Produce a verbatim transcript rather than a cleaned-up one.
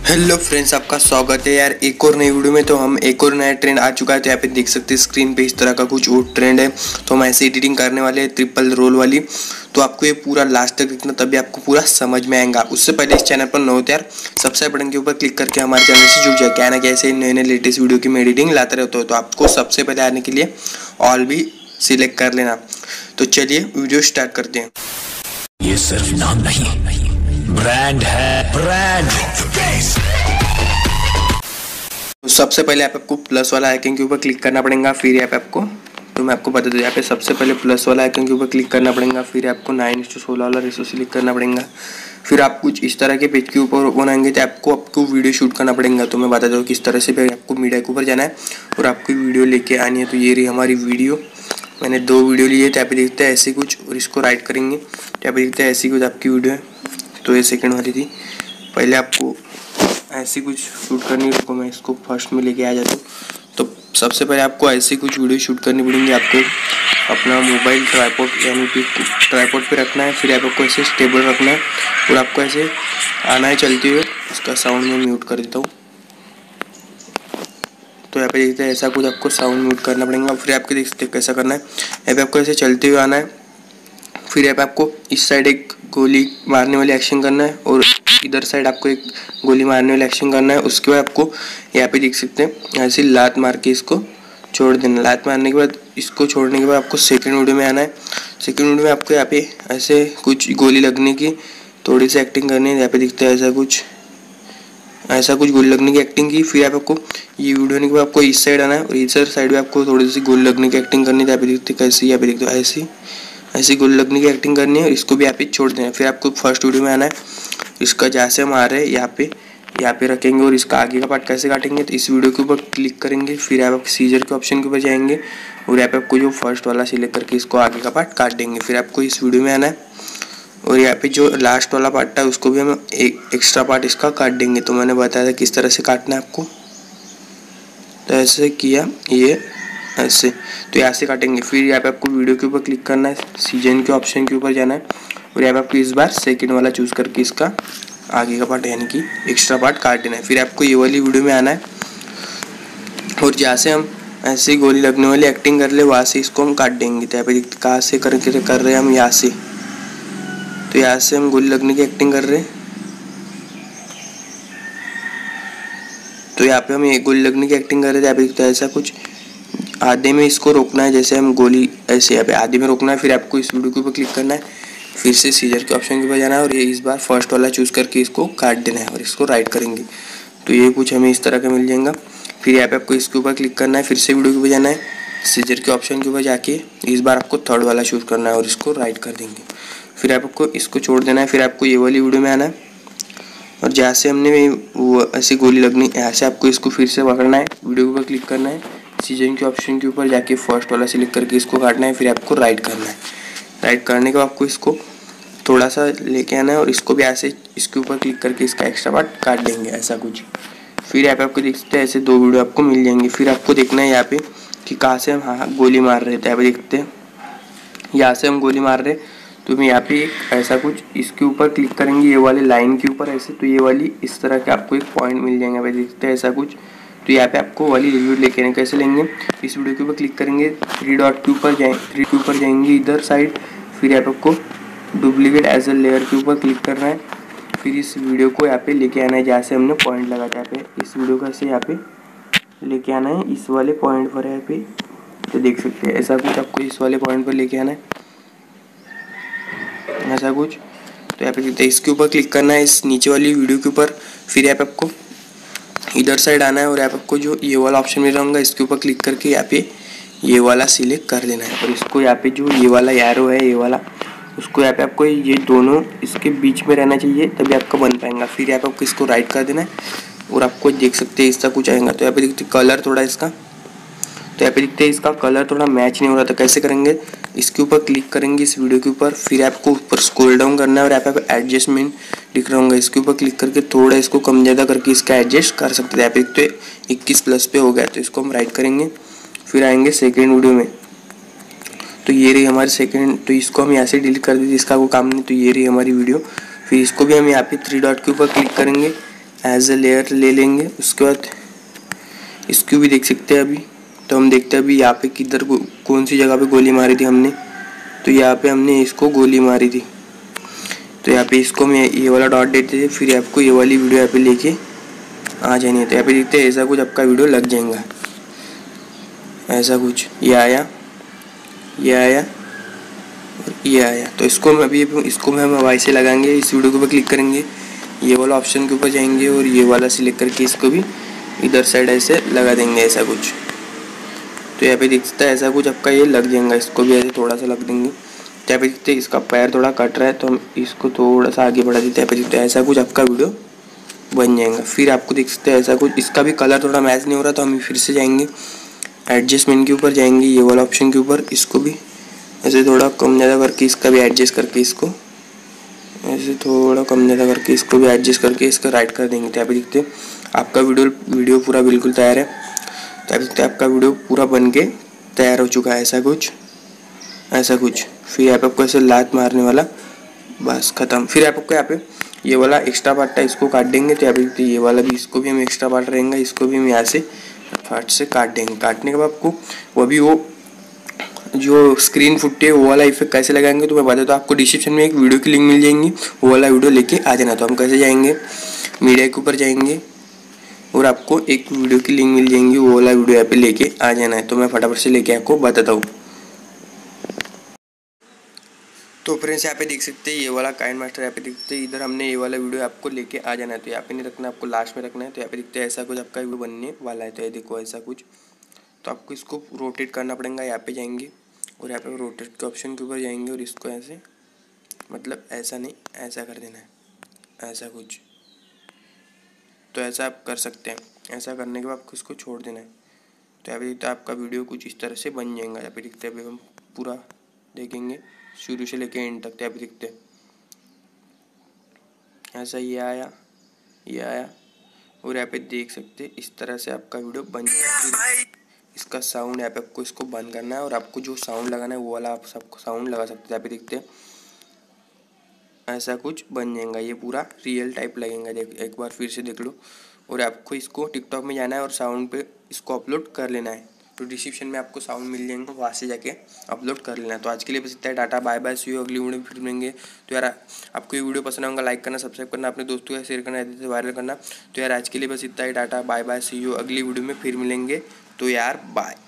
Hello friends, आपका स्वागत है यार एक और नई वीडियो में। तो हम एक और नया ट्रेंड आ चुका है। तो यहाँ पे देख सकते हैं स्क्रीन पे इस तरह का कुछ और ट्रेंड है। तो हम ऐसे एडिटिंग करने वाले हैं ट्रिपल रोल वाली। तो आपको ये पूरा लास्ट तक देखना, तभी आपको पूरा समझ में आएगा। उससे पहले इस चैनल पर न हो तो यार सब्सक्राइब बटन के ऊपर क्लिक करके हमारे चैनल से जुड़ जाए। क्या ना कैसे नए नए लेटेस्ट वीडियो की मैं एडिटिंग लाते रहता हूँ। तो आपको सबसे पहले आने के लिए ऑल भी सिलेक्ट कर लेना। तो चलिए वीडियो स्टार्ट करते हैं। ये सिर्फ नाम नहीं, ब्रांड है, ब्रांड। तो सबसे पहले आप आपको प्लस वाला आइकन के ऊपर क्लिक करना पड़ेगा। फिर यहाँ पे आपको तो मैं आपको बता दूँ, यहाँ पे सबसे पहले प्लस वाला आइकन के ऊपर क्लिक करना पड़ेगा। फिर आपको नाइन टू सोलह वाला रेशो सिलेक्ट करना पड़ेगा। फिर आप कुछ इस तरह के पेज के ऊपर ओपन आएंगे तो आपको आपको वीडियो शूट करना पड़ेगा। तो मैं बता दूँ किस तरह से फिर आपको मीडिया के ऊपर जाना है और आपको वीडियो लेके आनी है। तो ये रही हमारी वीडियो। मैंने दो वीडियो लिए थे। यहाँ पे देखते हैं ऐसे कुछ, और इसको राइट करेंगे। यहाँ पे देखते हैं ऐसी कुछ आपकी वीडियो है। तो ये सेकंड वाली थी। पहले आपको ऐसी कुछ शूट करनी है। मैं इसको फर्स्ट में लेके आ जाता हूँ। तो सबसे पहले आपको ऐसी कुछ वीडियो शूट करनी पड़ेंगी। आपको अपना मोबाइल ट्राइपॉड यानी कि ट्राइपॉड पे रखना है। फिर आपको ऐसे स्टेबल रखना है और आपको ऐसे आना है चलते हुए। इसका साउंड मैं म्यूट कर देता हूँ। तो यहाँ पे देखते हैं ऐसा कुछ आपको साउंड म्यूट करना पड़ेगा। फिर आपके देख सकते कैसा करना है। यहाँ पे आपको ऐसे चलते हुए आना है। फिर यहाँ पे आपको इस साइड एक गोली मारने वाली एक्शन करना है और इधर साइड आपको एक गोली मारने वाली एक्शन करना है। उसके बाद आपको यहाँ पे देख सकते हैं ऐसे लात मार के इसको छोड़ देना। लात मारने के बाद इसको छोड़ने के बाद आपको सेकंड वीडियो में आना है। सेकंड वीडियो में आपको यहाँ पे ऐसे कुछ गोली लगने की थोड़ी सी एक्टिंग करनी है। यहाँ पे दिखता है ऐसा कुछ ऐसा कुछ गोली लगने की एक्टिंग की। फिर आपको ये वीडियो होने के बाद आपको इस साइड आना है और इस साइड में आपको थोड़ी सी गोली लगने की एक्टिंग करनी है। यहाँ पे देखते कैसी, यहाँ पे देखते ऐसी ऐसी गोली लगने की एक्टिंग करनी है और इसको भी यहाँ पे छोड़ देना है। फिर आपको फर्स्ट वीडियो में आना है। इसका जहाँ से हम आ रहे हैं यहाँ पे यहाँ पे रखेंगे और इसका आगे का पार्ट कैसे काटेंगे। तो इस वीडियो के ऊपर क्लिक करेंगे। फिर आप सीजर के ऑप्शन के ऊपर जाएंगे और यहाँ पे आपको जो फर्स्ट वाला सिलेक्ट करके इसको आगे का पार्ट काट देंगे। फिर आपको इस वीडियो में आना है और यहाँ पे जो लास्ट वाला पार्ट था उसको भी हम एक एक्स्ट्रा पार्ट इसका काट देंगे। तो मैंने बताया था किस तरह से काटना है आपको। तो ऐसे किया, ये ऐसे तो यहाँ से काटेंगे। फिर यहाँ पे आपको वीडियो के ऊपर क्लिक करना है, सीजन के ऑप्शन के ऊपर जाना है और यहाँ पे आपको इस बार सेकंड वाला चूज करके इसका आगे का पार्ट यानी कि एक्स्ट्रा पार्ट काट देना है। फिर आपको ये वाली वीडियो में आना है और जहाँ से हम ऐसे गोली लगने वाली एक्टिंग कर ले वहाँ से इसको हम काट देंगे। तो यहाँ पे कहाँ से करके कर रहे हैं हम, यहाँ से। तो यहाँ से हम गोली लगने की एक्टिंग कर रहे हैं। तो यहाँ पे हम एक गोली लगने की एक्टिंग कर रहे थे। यहाँ पे तो ऐसा कुछ आधे में इसको रोकना है, जैसे हम गोली ऐसे यहाँ पे आधे में रोकना है। फिर आपको इस वीडियो के ऊपर क्लिक करना है। फिर से सीजर के ऑप्शन के ऊपर जाना है और ये इस बार फर्स्ट वाला चूज करके इसको काट देना है और इसको राइट करेंगे। तो ये कुछ हमें इस तरह का मिल जाएगा। फिर यहाँ पे आपको इसके ऊपर क्लिक करना है। फिर से वीडियो के ऊपर जाना है, सीजर के ऑप्शन के ऊपर जाके इस बार आपको थर्ड वाला चूज करना है और इसको राइट कर देंगे। फिर आपको इसको छोड़ देना है। फिर आपको ये वाली वीडियो में आना है और जहाँ से हमने वो ऐसी गोली लगनी यहाँ से आपको इसको फिर से पकड़ना है। वीडियो के ऊपर क्लिक करना है, सीजन के ऑप्शन के ऊपर जाके फर्स्ट वाला सिलेक्ट करके इसको काटना है। फिर आपको राइट करना है। राइट करने के बाद आपको इसको थोड़ा सा लेके आना है और इसको भी ऐसे इसके ऊपर क्लिक करके इसका एक्स्ट्रा पार्ट काट देंगे, ऐसा कुछ। फिर यहाँ पे आपको देख सकते हैं ऐसे दो वीडियो आपको मिल जाएंगे। फिर आपको देखना है यहाँ पे कि कहाँ से हम हाँ गोली मार रहे थे। यहाँ पे देखते हैं यहाँ से हम गोली मार रहे तो हम यहाँ पे एक ऐसा कुछ इसके ऊपर क्लिक करेंगे, ये वाले लाइन के ऊपर ऐसे। तो ये वाली इस तरह के आपको एक पॉइंट मिल जाएंगे। भाई देखते हैं ऐसा कुछ। तो यहाँ पे आपको वाली रिव्यू लेके आने कैसे लेंगे, इस वीडियो के ऊपर क्लिक करेंगे, थ्री डॉट के ऊपर जाए थ्री के ऊपर जाएंगे इधर साइड। फिर यहाँ पे आपको डुप्लीकेट एज अ लेयर के ऊपर क्लिक करना है। फिर इस वीडियो को यहाँ पे लेके आना है जहाँ से हमने पॉइंट लगा था। यहाँ पे इस वीडियो का से यहाँ पे लेके आना है इस वाले पॉइंट पर। यहाँ पे तो देख सकते हैं ऐसा कुछ आपको इस वाले पॉइंट पर लेके आना है, ऐसा कुछ। तो यहाँ पे देखते हैं इसके ऊपर क्लिक करना है इस नीचे वाली वीडियो के ऊपर। फिर यहाँ पे आपको इधर साइड आना है और यहाँ पे आपको जो ये वाला ऑप्शन मिल रहा होगा इसके ऊपर क्लिक करके यहाँ पे ये वाला सिलेक्ट कर देना है और इसको यहाँ पे जो ये वाला एरो है ये वाला उसको यहाँ पे आपको ये दोनों इसके बीच में रहना चाहिए, तभी आपका बन पाएगा। फिर यहाँ पे आपको इसको राइट कर देना है और आपको देख सकते हैं इसका कुछ आएगा। तो यहाँ पे देखते कलर थोड़ा इसका, तो यहाँ पे देखते हैं इसका कलर थोड़ा मैच नहीं हो रहा। तो कैसे करेंगे, इसके ऊपर क्लिक करेंगे इस वीडियो के ऊपर। फिर आपको ऊपर स्क्रॉल डाउन करना है और यहाँ पे एडजस्टमेंट दिख रहा होगा, इसके ऊपर क्लिक करके थोड़ा इसको कम ज़्यादा करके इसका एडजस्ट कर सकते हैं। यहाँ पे तो इक्कीस प्लस पे हो गया, तो इसको हम राइट करेंगे। फिर आएंगे सेकेंड वीडियो में। तो ये रही हमारी सेकेंड, तो इसको हम यहाँ से डिलीट कर देते, इसका कोई काम नहीं। तो ये रही हमारी वीडियो। फिर इसको भी हम यहाँ पे थ्री डॉट के ऊपर क्लिक करेंगे, एज अ लेयर ले लेंगे। उसके बाद इसको भी देख सकते हैं अभी। तो हम देखते हैं अभी यहाँ पे किधर कौन सी जगह पे गोली मारी थी हमने। तो यहाँ पे हमने इसको गोली मारी थी। तो यहाँ पे इसको मैं ये वाला डॉट देते थे, फिर आपको ये वाली वीडियो यहाँ पे लेके आ जानी है। तो यहाँ पे देखते हैं ऐसा कुछ आपका वीडियो लग जाएगा, ऐसा कुछ। ये आया, ये आया और ये आया। तो इसको हम अभी इसको में हम वाई से लगाएंगे। इस वीडियो के ऊपर क्लिक करेंगे, ये वाला ऑप्शन के ऊपर जाएंगे और ये वाला सिलेक्ट करके इसको भी इधर साइड ऐसे लगा देंगे, ऐसा कुछ। तो यहाँ पे दिखता है ऐसा कुछ आपका ये लग जाएगा। इसको भी ऐसे थोड़ा सा लग देंगे। तो यहाँ पे दिखते हैं इसका पैर थोड़ा कट रहा है, तो हम इसको थोड़ा सा आगे बढ़ा देते हैं। यहाँ पे दिखते हैं ऐसा कुछ आपका वीडियो बन जाएगा। फिर आपको देख सकते हैं ऐसा कुछ, इसका भी कलर थोड़ा मैच नहीं हो रहा, तो हम फिर से जाएंगे एडजस्टमेंट के ऊपर जाएंगे, ये वाला ऑप्शन के ऊपर। इसको भी ऐसे थोड़ा कम ज़्यादा करके इसका भी एडजस्ट करके इसको ऐसे थोड़ा कम ज़्यादा करके इसको भी एडजस्ट करके इसका राइट कर देंगे। तो यहाँ पे देखते हैं आपका वीडियो वीडियो पूरा बिल्कुल तैयार है। तो आप देखते हैं आपका वीडियो पूरा बन के तैयार हो चुका है, ऐसा कुछ, ऐसा कुछ। फिर यहाँ पे आपको ऐसे लात मारने वाला, बस ख़त्म। फिर आपको यहाँ पे ये वाला एक्स्ट्रा पार्ट है, इसको काट देंगे। तो यहाँ पे ये वाला भी, इसको भी हम एक्स्ट्रा पार्ट रहेंगे, इसको भी हम यहाँ से फट से काट देंगे। काटने के बाद आपको वो भी वो जो स्क्रीन फुटती है वो वाला इफेक्ट कैसे लगाएंगे तो मैं बता दूँ आपको। डिस्क्रिप्शन में एक वीडियो की लिंक मिल जाएंगी, वो वाला वीडियो लेके आ जाना। तो हम कैसे जाएंगे, मीडिया के ऊपर जाएंगे और आपको एक वीडियो की लिंक मिल जाएंगी, वो वाला वीडियो यहाँ पे लेके आ जाना है। तो मैं फटाफट से लेके आपको बताता हूँ। तो फ्रेंड्स यहाँ पे देख सकते हैं ये वाला काइन मास्टर, यहाँ पे देखते हैं इधर हमने ये वाला वीडियो आपको लेके आ जाना है। तो यहाँ पे नहीं रखना, आपको लास्ट में रखना है। तो यहाँ पे देखते हैं ऐसा कुछ आपका वीडियो बनने वाला है। तो ये देखो ऐसा कुछ। तो आपको इसको रोटेट करना पड़ेगा। यहाँ पे जाएंगे और यहाँ पे रोटेट के ऑप्शन के ऊपर जाएंगे और इसको ऐसे, मतलब ऐसा नहीं, ऐसा कर देना है, ऐसा कुछ। तो ऐसा आप कर सकते हैं। ऐसा करने के बाद आपको इसको छोड़ देना है। तो यहाँ पे देखते हैं आपका वीडियो कुछ इस तरह से बन जाएगा। यहाँ पे देखते हैं अभी हम पूरा देखेंगे शुरू से लेके एंड तक। तो यहाँ पे देखते हैं ऐसा ये आया, ये आया और यहाँ पे देख सकते हैं इस तरह से आपका वीडियो बन जाएगा। इसका साउंड यहाँ पे आपको इसको बंद करना है और आपको जो साउंड लगाना है वो वाला आप सबको साउंड लगा सकते हैं। यहाँ पे देखते हैं ऐसा कुछ बन जाएगा, ये पूरा रियल टाइप लगेगा। देख एक बार फिर से देख लो। और आपको इसको टिकटॉक में जाना है और साउंड पे इसको अपलोड कर लेना है। तो डिस्क्रिप्शन में आपको साउंड मिल जाएंगे, वहाँ से जाके अपलोड कर लेना है। तो आज के लिए बस इतना है, tata bye bye, see you, अगली वीडियो में फिर मिलेंगे। तो यार आपको ये वीडियो पसंद आऊँगा, लाइक करना, सब्सक्राइब करना, अपने दोस्तों के शेयर करना, ऐसे वायरल करना। तो यार आज के लिए बस इतना ही, tata bye bye, see you, अगली वीडियो में फिर मिलेंगे। तो यार बाय।